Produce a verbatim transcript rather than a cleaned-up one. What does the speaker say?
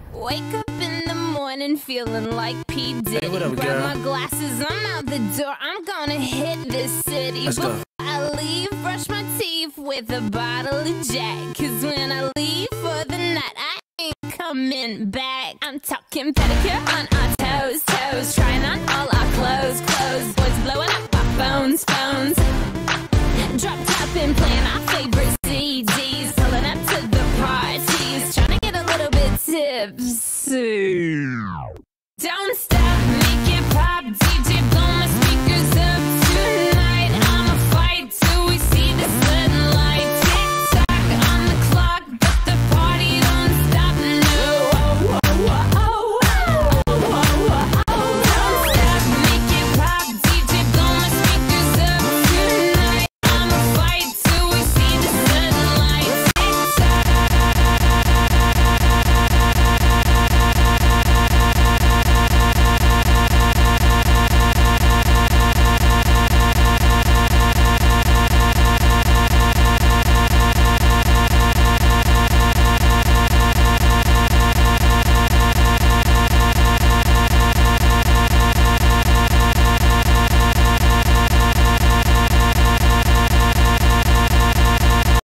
Wake up in the morning feeling like P. Diddy. Hey, what up, Grab girl? my glasses, I'm out the door. I'm gonna hit this city. Let's Before go. I leave, brush my teeth with a bottle of Jack. Cause when I leave for the night, I ain't coming back. I'm talking pedicure on our toes, toes. Trying on all our clothes, clothes. Boys blowing up our phones, phones. Drop top and playing our favorite C Ds. Pulling up to the parties. Trying to get a little bit tipsy.